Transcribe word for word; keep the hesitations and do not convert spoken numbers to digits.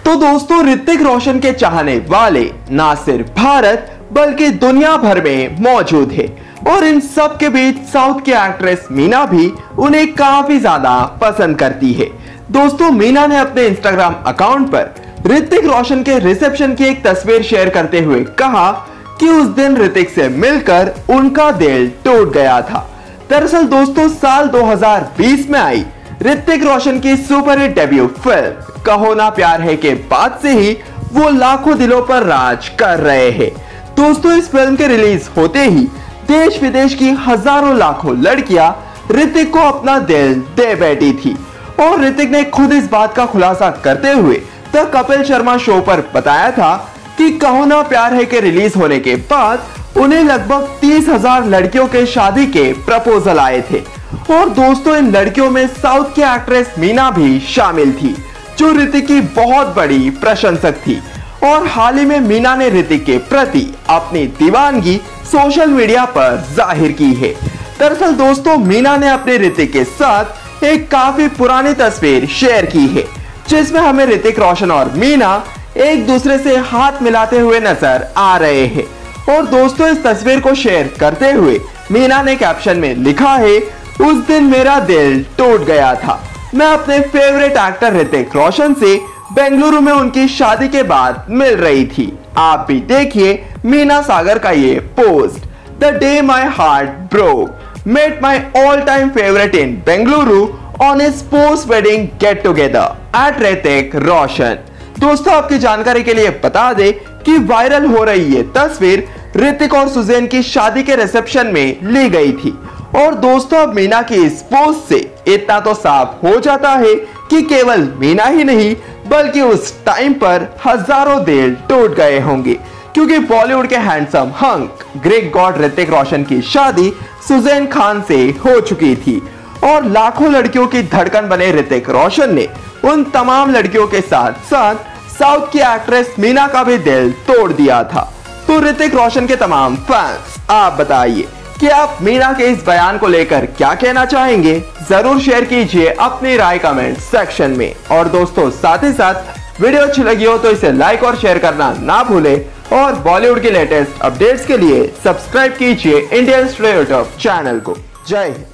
तो दोस्तों ऋतिक रोशन के चाहने वाले ना सिर्फ भारत बल्कि दुनिया भर में मौजूद है और इन सब के बीच साउथ की एक्ट्रेस मीना भी उन्हें काफी ज्यादा पसंद करती है। दोस्तों मीना ने अपने इंस्टाग्राम अकाउंट पर ऋतिक रोशन के रिसेप्शन की एक तस्वीर शेयर करते हुए कहा कि उस दिन ऋतिक से मिलकर उनका दिल टूट गया था। दरअसल दोस्तों साल दो हज़ार बीस में आई ऋतिक रोशन की सुपरहिट डेब्यू फिल्म कहो ना प्यार है के बाद से ही वो लाखों दिलों पर राज कर रहे हैं। दोस्तों इस फिल्म के रिलीज होते ही देश विदेश की हजारों लाखों लड़कियां ऋतिक को अपना दिल दे बैठी थी और ऋतिक ने खुद इस बात का खुलासा करते हुए द कपिल शर्मा शो पर बताया था कि कहो ना प्यार है के रिलीज होने के बाद उन्हें लगभग तीस हजार लड़कियों के शादी के प्रपोजल आए थे और दोस्तों इन लड़कियों में साउथ की एक्ट्रेस मीना भी शामिल थी जो ऋतिक की बहुत बड़ी प्रशंसक थी। और हाल ही में मीना ने ऋतिक के प्रति अपनी दीवानगी सोशल मीडिया पर जाहिर की है। दरअसल दोस्तों मीना ने अपने ऋतिक के साथ एक काफी पुरानी तस्वीर शेयर की है जिसमें हमें ऋतिक रोशन और मीना एक दूसरे से हाथ मिलाते हुए नजर आ रहे हैं। और दोस्तों इस तस्वीर को शेयर करते हुए मीना ने कैप्शन में लिखा है, उस दिन मेरा दिल टूट गया था। मैं अपने फेवरेट एक्टर ऋतिक रोशन से बेंगलुरु में उनकी शादी के बाद मिल रही थी। आप भी देखिए मीना सागर का ये post. The day my heart broke met my all time favourite in Bengaluru on his post wedding get together at Hrithik Roshan. दोस्तों आपकी जानकारी के लिए बता दे कि वायरल हो रही ये तस्वीर ऋतिक और सुजैन की शादी के रिसेप्शन में ली गई थी। और दोस्तों अब मीना की इस पोस्ट से इतना तो साफ हो जाता है कि केवल मीना ही नहीं बल्कि उस टाइम पर हजारों दिल टूट गए होंगे क्योंकि बॉलीवुड के handsome hunk great god Hrithik Roshan की शादी सुजैन खान से हो चुकी थी और लाखों लड़कियों की धड़कन बने ऋतिक रोशन ने उन तमाम लड़कियों के साथ साथ साउथ की एक्ट्रेस मीना का भी दिल तोड़ दिया था। तो ऋतिक रोशन के तमाम फैंस आप बताइए कि आप मीना के इस बयान को लेकर क्या कहना चाहेंगे। जरूर शेयर कीजिए अपनी राय कमेंट सेक्शन में। और दोस्तों साथ ही साथ वीडियो अच्छी लगी हो तो इसे लाइक और शेयर करना ना भूले और बॉलीवुड के लेटेस्ट अपडेट्स के लिए सब्सक्राइब कीजिए इंडियन स्टूडियो यूट्यूब चैनल को। जय हिंद।